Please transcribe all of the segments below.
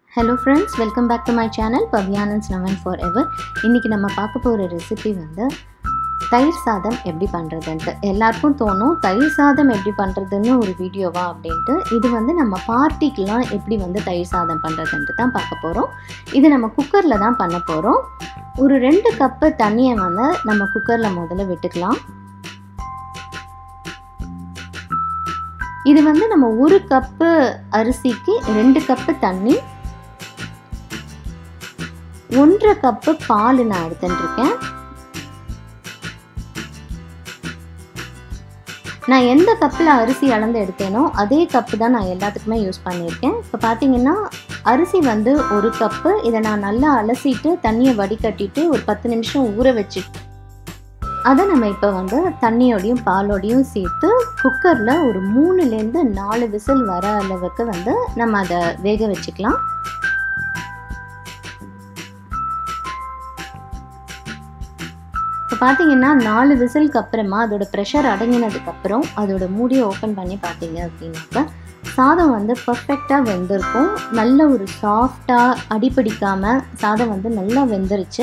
Hello friends, welcome back to my channel Pavyanan's Now and Forever. இன்னைக்கு நம்ம பார்க்க போற ரெசிபி வந்து தயிர் சாதம் எப்படி பண்றதுன்னு. எல்லாருக்கும் தோணும் தயிர் சாதம் எப்படி பண்றதுன்னு ஒரு வீடியோவா அப்படினு. இது வந்து நம்ம பார்ட்டிக்குலாம் எப்படி வந்து தயிர் சாதம் பண்றதுன்னு தான் பார்க்க போறோம். இது நம்ம குக்கர்ல தான் பண்ண போறோம். ஒரு 2 கப் தண்ணியை வந்து நம்ம குக்கர்ல முதல்ல விட்டுக்கலாம். இது வந்து நம்ம 1 கப் அரிசிக்கு 2 கப் தண்ணி, 1.5 கப் பால் நான் எடுத்துட்டுருக்கேன். நான் எந்த கப்பில் அரிசி அளந்து எடுத்தேனோ அதே கப்பு தான் நான் எல்லாத்துக்குமே யூஸ் பண்ணியிருக்கேன். இப்போ பார்த்தீங்கன்னா அரிசி வந்து 1 கப்பு. இதை நான் நல்லா அலசிட்டு தண்ணியை வடிகட்டிட்டு ஒரு 10 நிமிஷம் ஊற வச்சுட்டு அதை நம்ம இப்போ வந்து தண்ணியோடையும் பாலோடையும் சேர்த்து குக்கரில் ஒரு 3லேருந்து 4 விசில் வர அளவுக்கு வந்து நம்ம அதை வேக வச்சுக்கலாம். இப்போ பார்த்தீங்கன்னா 4 விசிலுக்கு அப்புறமா அதோட ப்ரெஷர் அடங்கினதுக்கப்புறம் அதோட மூடியை ஓப்பன் பண்ணி பார்த்தீங்க அப்படின்னாக்கா சாதம் வந்து பர்ஃபெக்டாக வெந்திருக்கும். நல்ல ஒரு சாஃப்டாக அடிப்பிடிக்காமல் சாதம் வந்து நல்லா வெந்துருச்சு.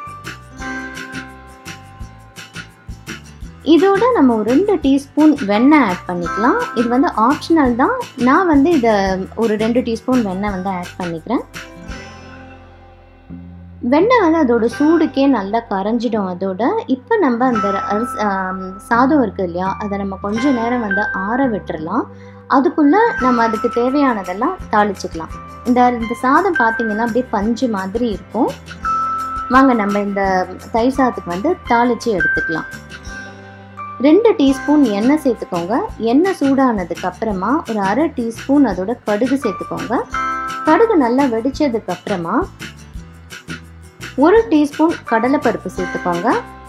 இதோட நம்ம ஒரு 2 டீஸ்பூன் வெண்ணெய் ஆட் பண்ணிக்கலாம். இது வந்து ஆப்ஷனல் தான். நான் வந்து இதை ஒரு 2 டீஸ்பூன் வெண்ணெய் வந்து ஆட் பண்ணிக்கிறேன். வெண்ணெய் வந்து அதோட சூடுக்கே நல்லா கரைஞ்சிடும். அதோட இப்போ நம்ம அந்த சாதம் இருக்குது இல்லையா, அதை நம்ம கொஞ்சம் நேரம் வந்து ஆற விட்டுறலாம். அதுக்குள்ளே நம்ம அதுக்கு தேவையானதெல்லாம் தாளிச்சுக்கலாம். இந்த சாதம் பார்த்திங்கன்னா அப்படியே பஞ்சு மாதிரி இருக்கும். வாங்க நம்ம இந்த தயிர் சாதத்துக்கு வந்து தாளித்து எடுத்துக்கலாம். 2 டீஸ்பூன் எண்ணெய் சேர்த்துக்கோங்க. எண்ணெய் சூடானதுக்கு அப்புறமா ஒரு 1/2 டீஸ்பூன் அதோட கடுகு சேர்த்துக்கோங்க. கடுகு நல்லா வெடிச்சதுக்கு அப்புறமா 1 டீஸ்பூன் கடலைப்பருப்பு சேர்த்துக்கோங்க.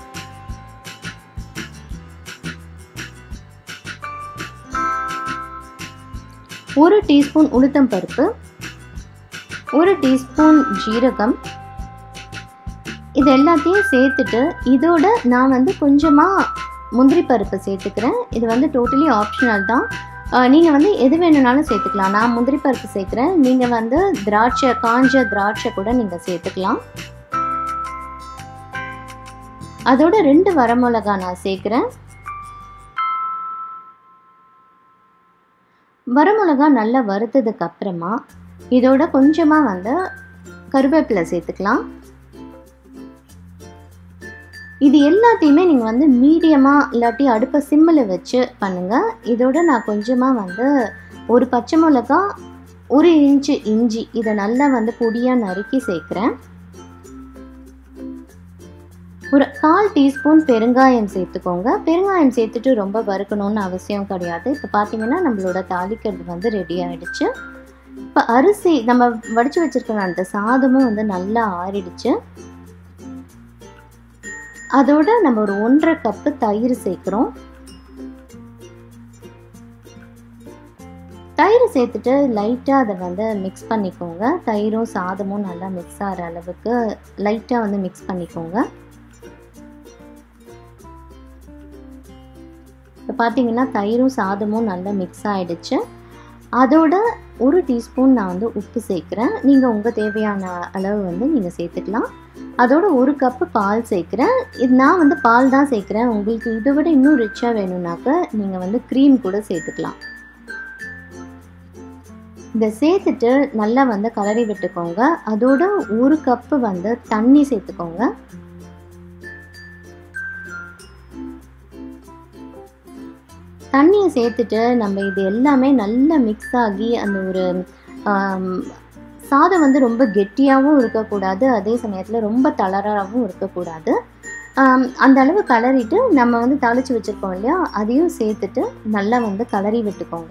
ஒரு டீஸ்பூன் உளுத்தம் பருப்பு, 1 டீஸ்பூன் ஜீரகம், இது எல்லாத்தையும் சேர்த்துட்டு இதோட நான் வந்து கொஞ்சமாக முந்திரி பருப்பு சேர்த்துக்கிறேன். இது வந்து டோட்டலி ஆப்ஷனல் தான். நீங்கள் வந்து எது வேணும்னாலும் சேர்த்துக்கலாம். நான் முந்திரி பருப்பு சேர்க்குறேன். நீங்கள் வந்து காஞ்ச திராட்சை கூட நீங்கள் சேர்த்துக்கலாம். அதோட 2 வரமிளகாய் நான் சேர்க்குறேன். வரமிளகாய் நல்லா வறுத்ததுக்கு அப்புறமா இதோட கொஞ்சமாக வந்து கருவேப்பிலை சேர்த்துக்கலாம். இது எல்லாத்தையுமே நீங்கள் வந்து மீடியமாக இல்லாட்டி அடுப்பை சிம்மில் வச்சு பண்ணுங்கள். இதோட நான் கொஞ்சமாக வந்து ஒரு பச்சை மிளகாய், 1 இன்ச்சு இஞ்சி இதை நல்லா வந்து பொடியாக நறுக்கி சேர்க்குறேன். ஒரு 1/4 டீஸ்பூன் பெருங்காயம் சேர்த்துக்கோங்க. பெருங்காயம் சேர்த்துட்டு ரொம்ப வறுக்கணும்னு அவசியம் கிடையாது. இப்போ பார்த்தீங்கன்னா நம்மளோட தாளிக்கிறது வந்து ரெடி ஆகிடுச்சு. இப்போ அரிசி நம்ம வடித்து வச்சுருக்கிற அந்த சாதமும் வந்து நல்லா ஆறிடுச்சு. அதோட நம்ம ஒரு 1.5 கப்பு தயிர் சேர்க்குறோம். தயிர் சேர்த்துட்டு லைட்டாக அதை வந்து மிக்ஸ் பண்ணிக்கோங்க. தயிரும் சாதமும் நல்லா மிக்ஸ் ஆகிற அளவுக்கு லைட்டாக வந்து மிக்ஸ் பண்ணிக்கோங்க. இப்போ பார்த்தீங்கன்னா தயிரும் சாதமும் நல்லா மிக்ஸ் ஆகிடுச்சு. அதோட 1 டீஸ்பூன் நான் வந்து உப்பு சேர்க்குறேன். நீங்கள் உங்கள் தேவையான அளவு வந்து நீங்கள் சேர்த்துக்கலாம். அதோட 1 கப்பு பால் சேர்க்குறேன். இது நான் வந்து பால் தான் சேர்க்குறேன். உங்களுக்கு இதை விட இன்னும் ரிச்சாக வேணும்னாக்க நீங்கள் வந்து க்ரீம் கூட சேர்த்துக்கலாம். இதை சேர்த்துட்டு நல்லா வந்து கலரி விட்டுக்கோங்க. அதோட 1 கப்பு வந்து தண்ணி சேர்த்துக்கோங்க. தண்ணியை சேர்த்துட்டு நம்ம இது எல்லாமே நல்லா மிக்ஸ் ஆகி அந்த ஒரு சாதம் வந்து ரொம்ப கெட்டியாகவும் இருக்கக்கூடாது, அதே சமயத்தில் ரொம்ப தளராகவும் இருக்கக்கூடாது. அந்த அளவு கலரிட்டு நம்ம வந்து தாளித்து வச்சுருக்கோம் இல்லையா, அதையும் சேர்த்துட்டு நல்லா வந்து கலரி விட்டுக்கோங்க.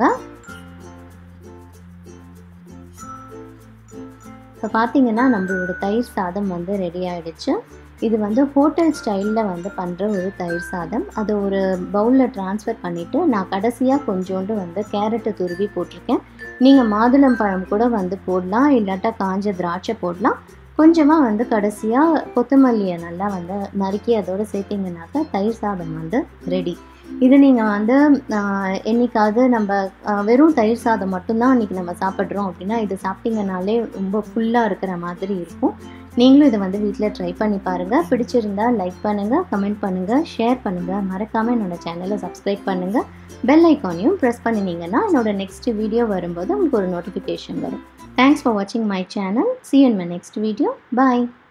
இப்போ பார்த்தீங்கன்னா நம்மளோட தயிர் சாதம் வந்து ரெடி ஆகிடுச்சு. இது வந்து ஹோட்டல் ஸ்டைலில் வந்து பண்ணுற ஒரு தயிர் சாதம். அதை ஒரு பவுலில் ட்ரான்ஸ்ஃபர் பண்ணிவிட்டு நான் கடைசியாக கொஞ்சோண்டு வந்து கேரட்டை துருவி போட்டிருக்கேன். நீங்கள் மாதுளம் பழம் கூட வந்து போடலாம், இல்லாட்டா காஞ்ச திராட்சை போடலாம். கொஞ்சமாக வந்து கடைசியாக கொத்தமல்லியை நல்லா வந்து நறுக்கி அதோடு சேர்த்திங்கனாக்கா தயிர் சாதம் வந்து ரெடி. இது நீங்கள் வந்து என்னைக்காவது நம்ம வெறும் தயிர் சாதம் மட்டும்தான் அன்றைக்கி நம்ம சாப்பிட்றோம் அப்படின்னா இது சாப்பிட்டீங்கனாலே ரொம்ப ஃபுல்லாக இருக்கிற மாதிரி இருக்கும். நீங்களும் இதை வந்து வீட்டில் ட்ரை பண்ணி பாருங்கள். பிடிச்சிருந்தா லைக் பண்ணுங்கள், கமெண்ட் பண்ணுங்கள், ஷேர் பண்ணுங்கள். மறக்காமல் என்னோடய சேனலை சப்ஸ்கிரைப் பண்ணுங்கள். பெல் ஐக்கானையும் ப்ரெஸ் பண்ணினீங்கன்னா என்னோடய நெக்ஸ்ட் வீடியோ வரும்போது உங்களுக்கு ஒரு நோட்டிஃபிகேஷன் வரும். தேங்க்ஸ் ஃபார் வாட்சிங் my channel. See you in my next video. Bye.